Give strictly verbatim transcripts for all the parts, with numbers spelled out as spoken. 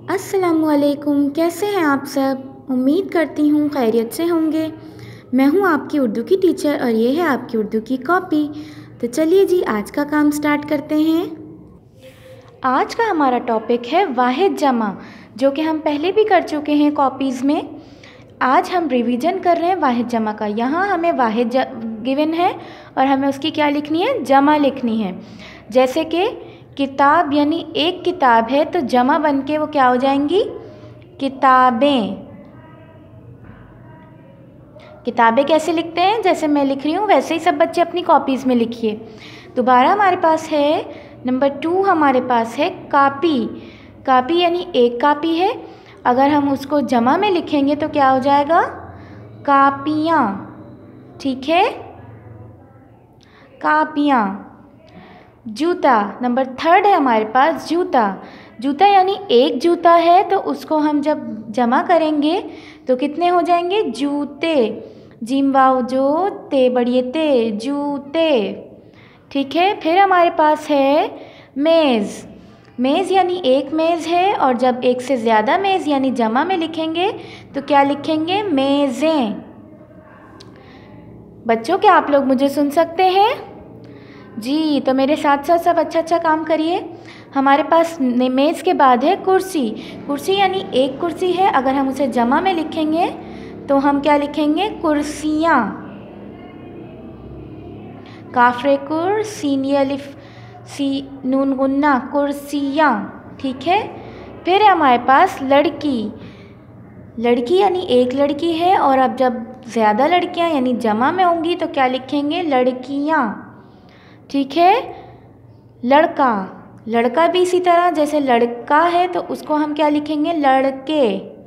अस्सलामुअलैकुम, कैसे हैं आप सब। उम्मीद करती हूँ खैरियत से होंगे। मैं हूँ आपकी उर्दू की टीचर और ये है आपकी उर्दू की कॉपी। तो चलिए जी आज का काम स्टार्ट करते हैं। आज का हमारा टॉपिक है वाहिद जमा, जो कि हम पहले भी कर चुके हैं कॉपीज़ में। आज हम रिवीजन कर रहे हैं वाहिद जमा का। यहाँ हमें वाहिद गिवन है और हमें उसकी क्या लिखनी है, जमा लिखनी है। जैसे कि किताब यानी एक किताब है तो जमा बन के वो क्या हो जाएंगी, किताबें। किताबें कैसे लिखते हैं, जैसे मैं लिख रही हूँ वैसे ही सब बच्चे अपनी कॉपीज़ में लिखिए। दोबारा हमारे पास है नंबर टू, हमारे पास है कापी। कापी यानी एक कापी है, अगर हम उसको जमा में लिखेंगे तो क्या हो जाएगा, कापियाँ। ठीक है, कापियाँ। जूता नंबर थर्ड है हमारे पास, जूता। जूता यानी एक जूता है तो उसको हम जब जमा करेंगे तो कितने हो जाएंगे, जूते। जिम वाव जो ते बड़िए ते, जूते। ठीक है, फिर हमारे पास है मेज़। मेज़ यानी एक मेज़ है और जब एक से ज़्यादा मेज़ यानी जमा में लिखेंगे तो क्या लिखेंगे, मेज़ें। बच्चों क्या आप लोग मुझे सुन सकते हैं जी? तो मेरे साथ साथ सब अच्छा अच्छा काम करिए। हमारे पास मेज़ के बाद है कुर्सी। कुर्सी यानी एक कुर्सी है, अगर हम उसे जमा में लिखेंगे तो हम क्या लिखेंगे, कुर्सियाँ। काफरे कुर, सीनी अलिफ सी नून गुन्ना, कुर्सियाँ। ठीक है, फिर है हमारे पास लड़की। लड़की यानी एक लड़की है और अब जब ज़्यादा लड़कियाँ यानी जमा में होंगी तो क्या लिखेंगे, लड़कियाँ। ठीक है, लड़का। लड़का भी इसी तरह, जैसे लड़का है तो उसको हम क्या लिखेंगे, लड़के।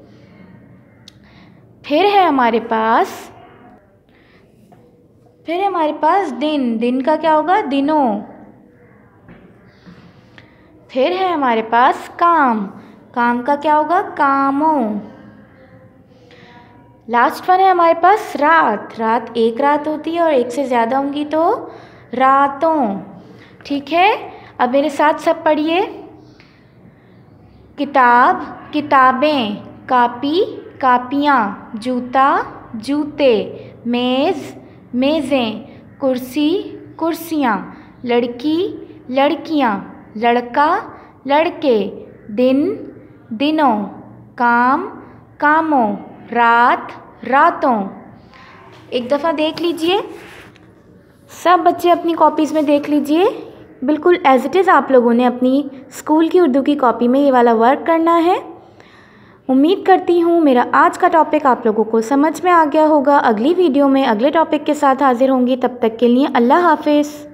फिर है हमारे पास फिर है हमारे पास दिन। दिन का क्या होगा, दिनों। फिर है हमारे पास काम। काम का क्या होगा, कामों। लास्ट वन है हमारे पास रात। रात एक रात होती है और एक से ज़्यादा होंगी तो रातों। ठीक है, अब मेरे साथ सब पढ़िए। किताब, किताबें। कापी, कापियाँ। जूता, जूते। मेज़, मेज़ें। कुर्सी, कुर्सियाँ। लड़की, लड़कियाँ। लड़का, लड़के। दिन, दिनों। काम, कामों। रात, रातों। एक दफ़ा देख लीजिए, सब बच्चे अपनी कॉपीज़ में देख लीजिए। बिल्कुल एज इट इज़ आप लोगों ने अपनी स्कूल की उर्दू की कॉपी में ये वाला वर्क करना है। उम्मीद करती हूँ मेरा आज का टॉपिक आप लोगों को समझ में आ गया होगा। अगली वीडियो में अगले टॉपिक के साथ हाजिर होंगी, तब तक के लिए अल्लाह हाफिज़।